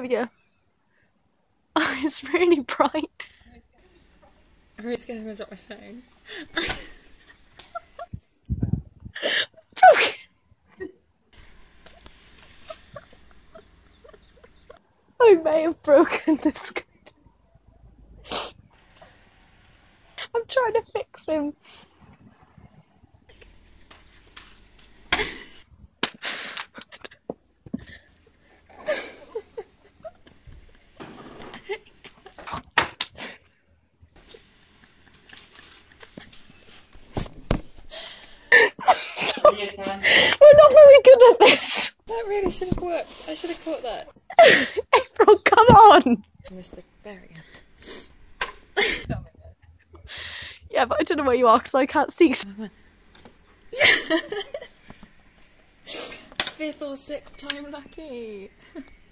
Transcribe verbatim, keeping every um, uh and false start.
we go. Oh, it's really bright. I'm really scared I'm gonna drop my phone. Broken. I may have broken the scooter. I'm trying to fix him. We're not very good at this. That really should have worked. I should have caught that. April, come on. I missed the bear again. Yeah, but I don't know where you are because I can't see. Fifth or sixth time lucky.